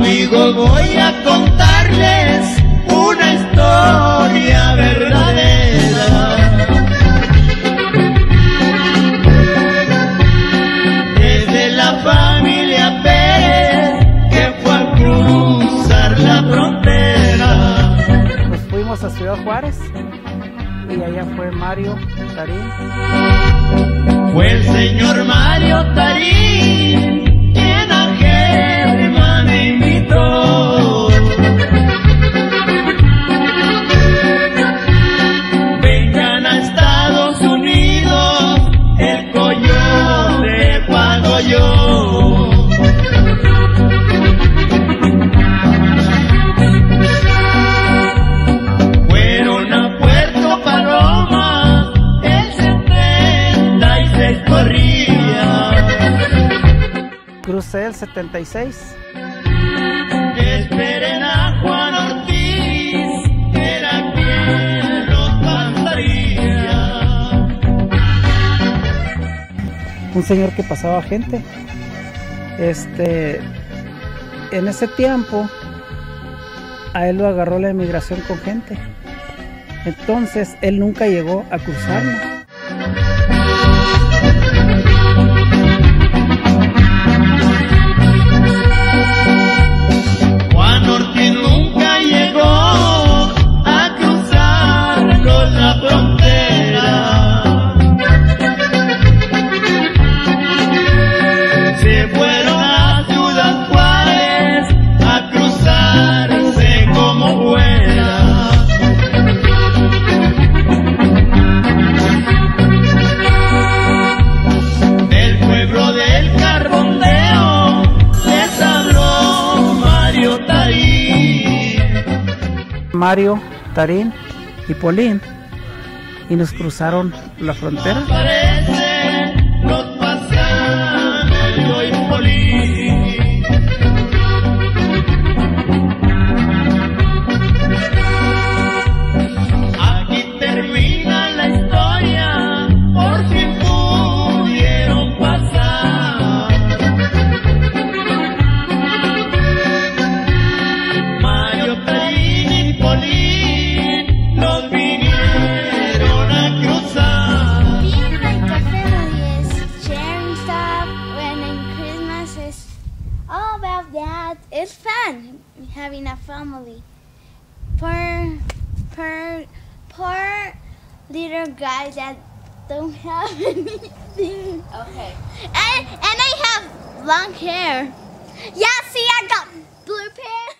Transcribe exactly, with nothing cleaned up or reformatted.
Amigos, voy a contarles una historia verdadera. Desde la familia Pérez que fue a cruzar la frontera. Nos fuimos a Ciudad Juárez y allá fue Mario Tarín. Fue el señor Mario Tarín quien a Germán me invitó. Vengan a Estados Unidos, el coyote pago yo. Fueron a Puerto Paloma, el setenta y seis corría. Crucé el setenta y seis. Esperen a Juan Ortiz, que era quien los pasaría. Un señor que pasaba gente. Este, en ese tiempo, a él lo agarró la inmigración con gente. Entonces, él nunca llegó a cruzarnos. Juan Ortiz nunca llegó a cruzarnos la frontera. Se fueron a Ciudad Juárez a cruzarse como fuera. Del pueblo del Carbondeo les habló Mario Tarín. Mario, Tarín y Polín, y nos cruzaron la frontera. Aparecen los pasanos y Polín. Aquí termina la historia, por si pudieron pasar. Mario Tarín y Polín los vinieron a cruzar. Being like a family is sharing stuff, when in Christmas is all about that. It's fun having a family. For for poor little guys that don't have anything. Okay. And and I have long hair. Yeah, see, I got blue hair.